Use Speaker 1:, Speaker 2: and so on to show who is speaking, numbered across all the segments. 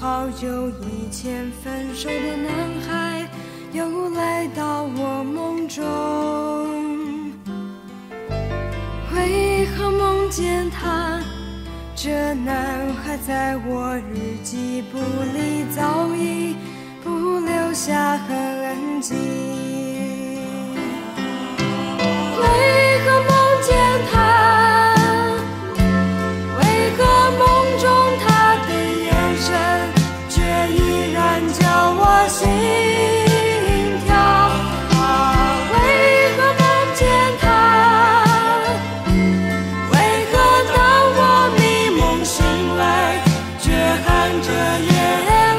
Speaker 1: 好久以前分手的男孩又来到我梦中，为何梦见他？这男孩在我日记簿里早已不留下痕迹。为何梦见他？为何梦中他的眼神却依然叫我心跳？为何梦见他？为何当我迷梦醒来，却含着眼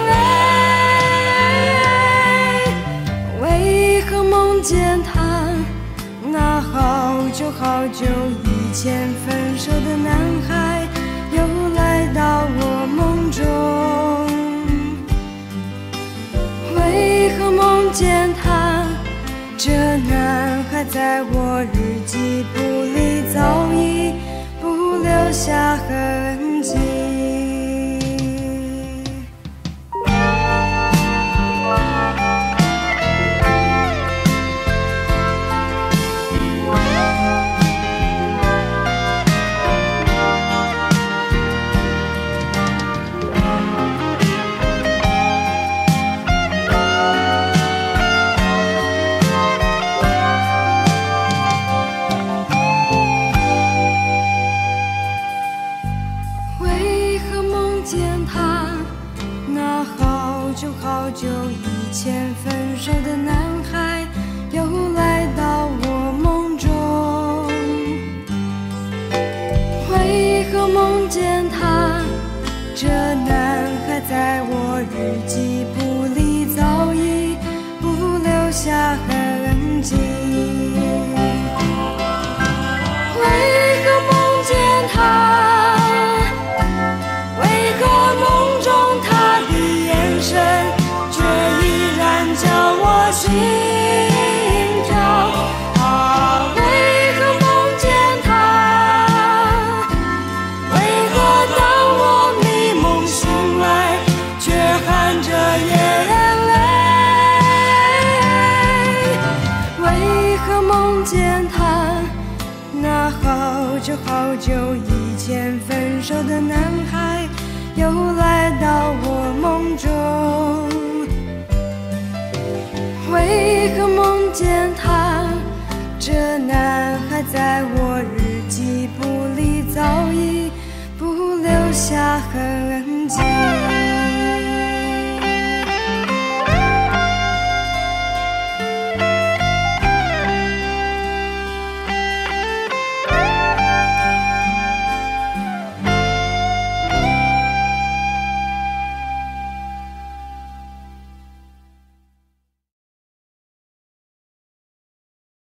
Speaker 1: 泪？为何梦见他？那好久好久以前分手的男孩又来到我梦中，为何梦见他？这男孩在我日记簿里早已不留下痕迹。好久以前分手的男孩又来到我梦中，为何梦见他？这男孩在我日记簿里早已不留下痕迹。为何梦见他？为何梦中他的眼神却依然叫我心跳？为何梦见他？为何当我迷梦醒来，却含着眼泪？为何梦见他？那好久好久以前分手的男孩又来到我梦中，为何梦见他？这男孩在我日记簿里早已不留下